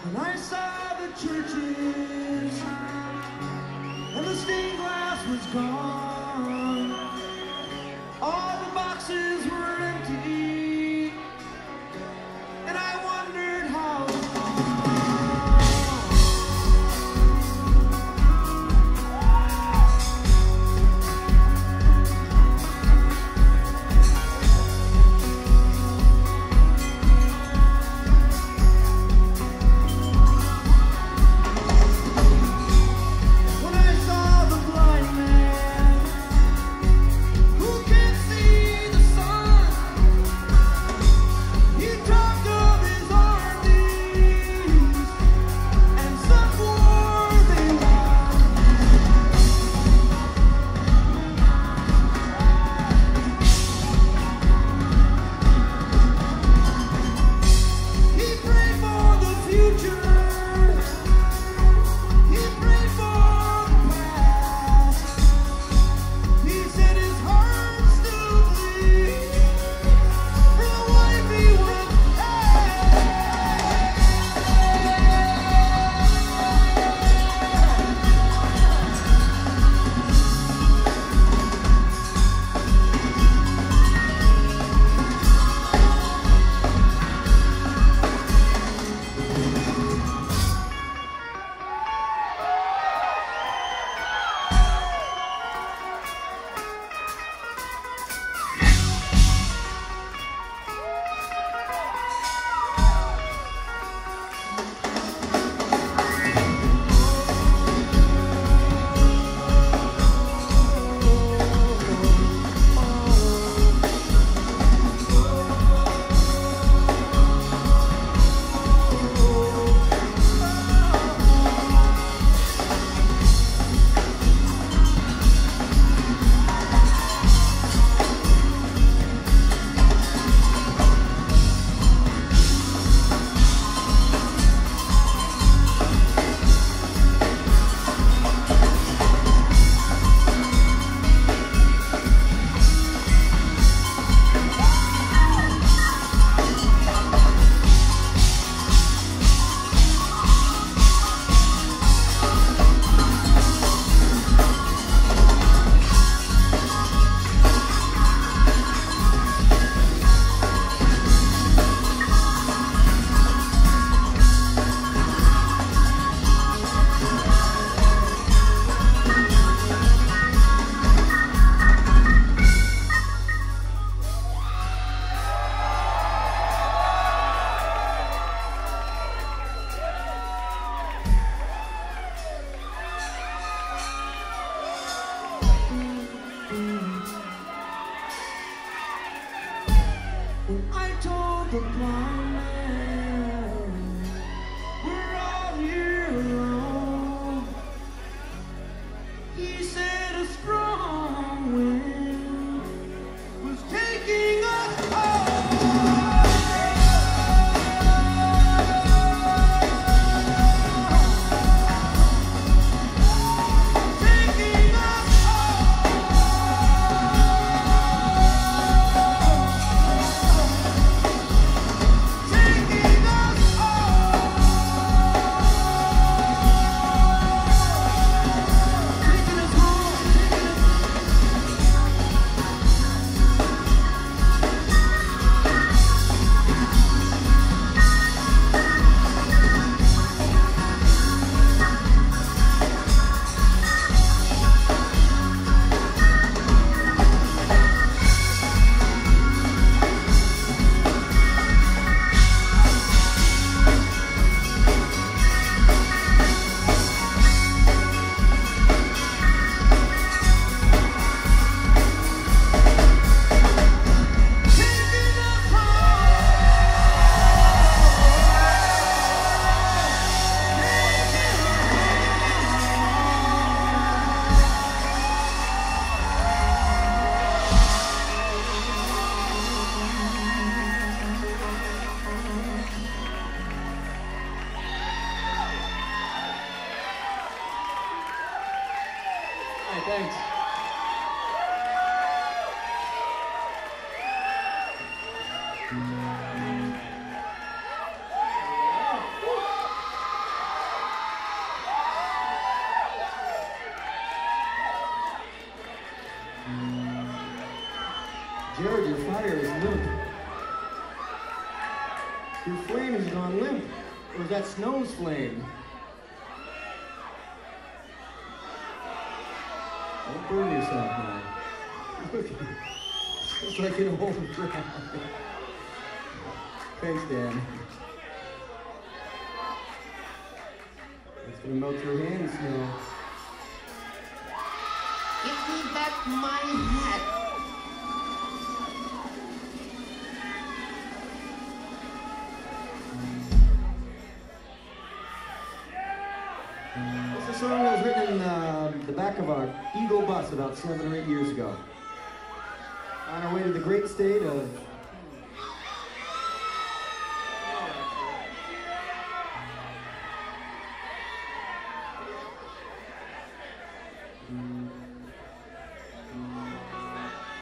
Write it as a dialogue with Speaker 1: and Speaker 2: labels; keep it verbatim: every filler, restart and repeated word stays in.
Speaker 1: And I saw the churches, and the stained glass was gone. All the boxes were empty, and I wondered how I told the blind man we're all here alone. He said a strong wind was taking us home. Taking us
Speaker 2: Thanks. Your flame has gone limp. Or was that Snow's flame? Don't burn yourself now. Look at you. It's like an old crowd. Thanks, Dan. It's gonna melt your hands now.
Speaker 1: Give me back my hat.
Speaker 2: It's a song that was written in uh, the back of our Eagle bus about seven or eight years ago. On our way to the great state of... Mm.